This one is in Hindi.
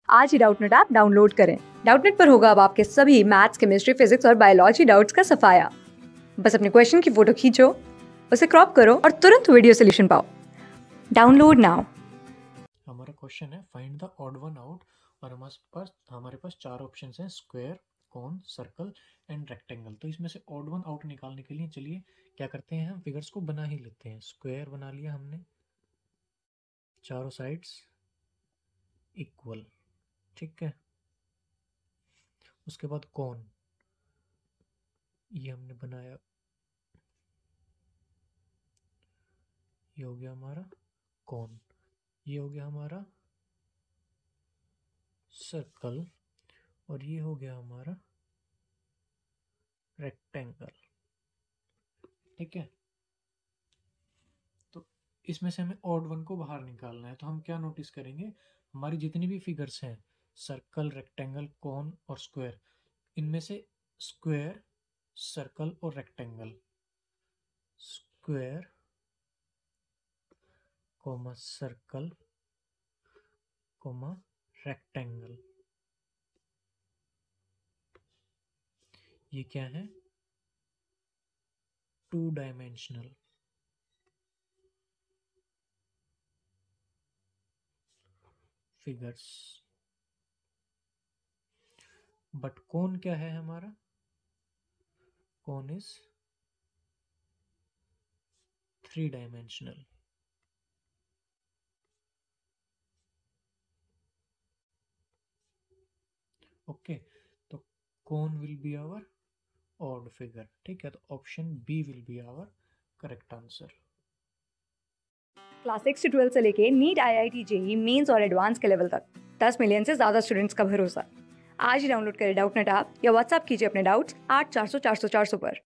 आज ही डाउटनेट ऐप डाउनलोड करें। डाउटनेट पर होगा अब आपके सभी मैथ्स, केमिस्ट्री, फिजिक्स और बायोलॉजी डाउट्स का सफाया। बस अपने क्वेश्चन की फोटो खींचो, उसे क्रॉप करो और तुरंत वीडियो सोल्यूशन पाओ। Download now. हमारा क्वेश्चन है find the odd one out और हमारे पास चार ऑप्शन हैं, square, cone, circle and rectangle. तो इसमें से ऑड वन आउट निकालने के लिए चलिए क्या करते हैं, हम फिगर्स को बना ही लेते हैं। स्क्वायर बना लिया हमने, चारों साइड्स इक्वल, ठीक है। उसके बाद कॉन, ये हमने बनाया, ये हो गया हमारा कॉन। ये हो गया हमारा सर्कल और ये हो गया हमारा रेक्टेंगल, ठीक है। तो इसमें से हमें ऑड वन को बाहर निकालना है, तो हम क्या नोटिस करेंगे, हमारी जितनी भी फिगर्स हैं, सर्कल, रेक्टेंगल, कॉन और स्क्वायर, इनमें से स्क्वायर, सर्कल और rectangle, square comma circle comma rectangle, ये क्या है, टू डायमेंशनल फिगर्स। बट कौन क्या है हमारा, कौन इज थ्री डायमेंशनल। ओके, तो कौन will be our odd figure, ठीक है। तो option B will be our correct answer. Class 6 से 12 से लेके नीट, IIT, JEE मेंस और एडवांस के लेवल तक 10 मिलियन से ज्यादा स्टूडेंट्स का भरोसा। आज ही डाउनलोड करें डाउटनेट ऐप या व्हाट्सएप कीजिए अपने डाउट्स 8400 400 400 पर।